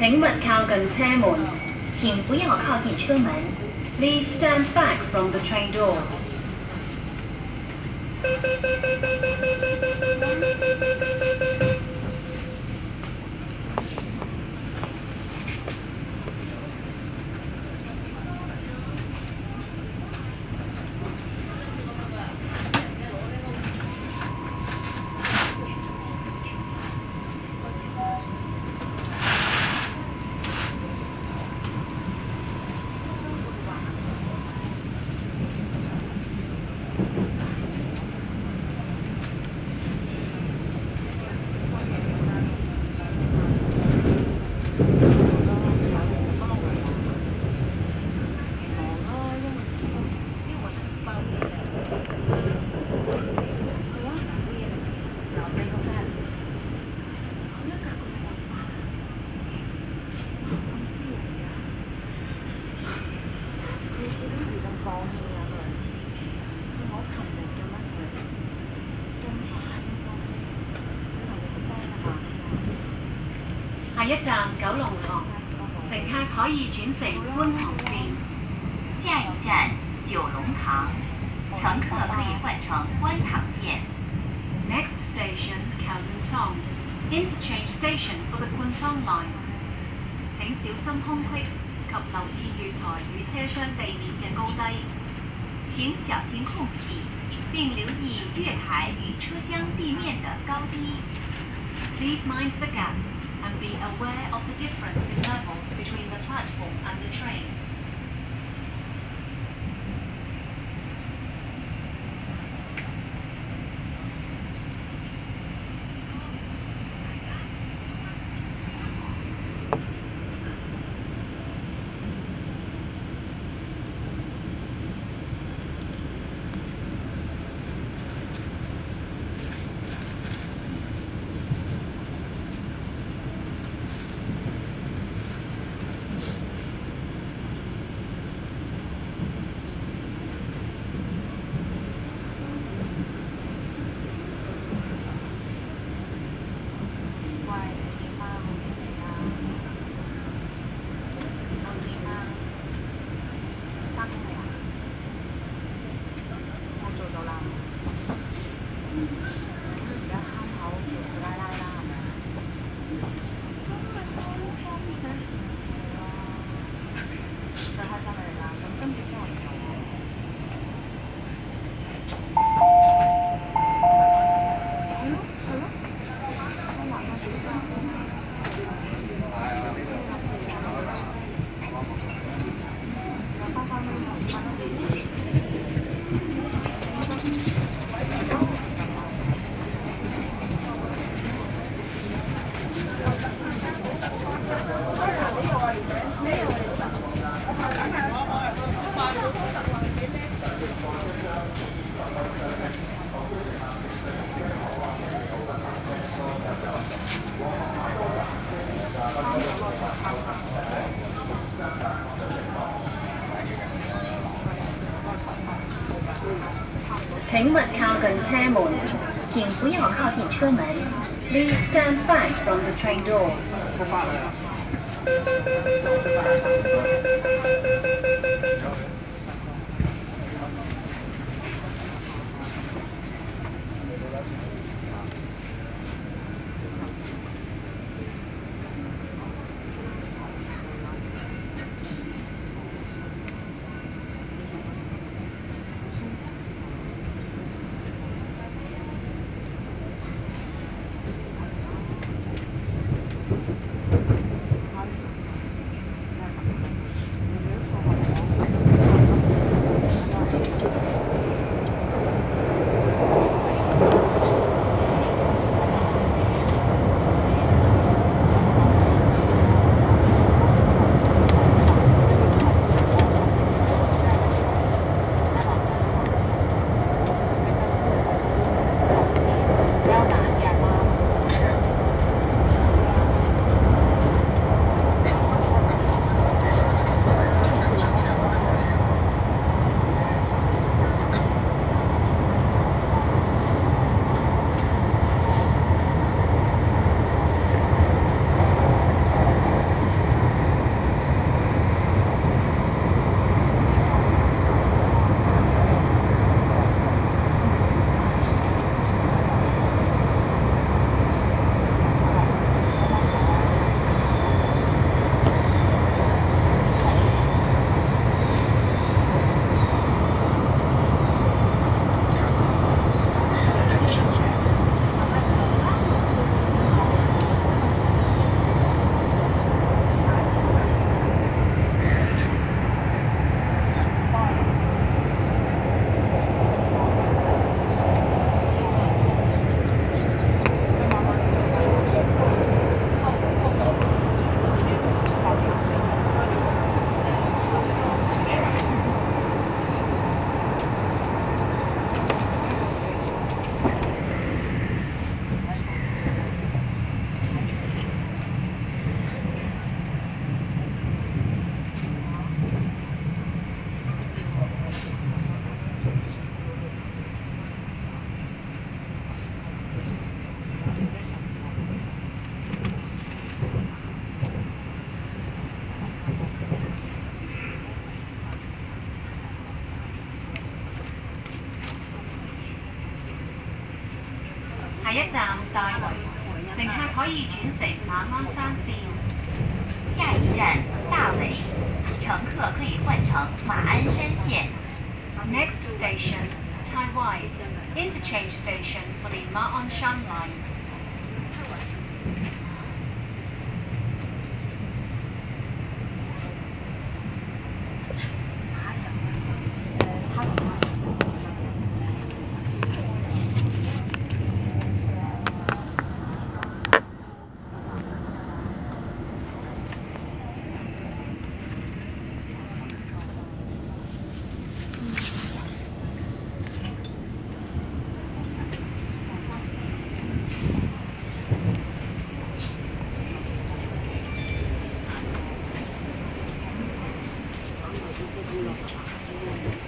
請勿靠近車門，請不要靠近車門。Please stand back from the train doors. 下一站九龍塘，乘客可以轉乘觀塘線。 下一站九龍塘，乘客可以換乘觀塘線。 Next station Kowloon Tong, interchange station for the Kwun Tong line。請小心空隙及留意月台與車廂地面嘅高低。 請小心空隙，並留意月台與車廂地面的高低。 Please mind the gap and be aware of the difference in levels between the platform and the train. 請勿靠近車門，請不要靠近車門。Please stand back from the train doors. 「 一站大圍，乘客可以轉乘馬鞍山線。 下一站大围，乘客可以换乘马鞍山线。 Next station, Tai Wai, interchange station for the Ma On Shan line. 嗯。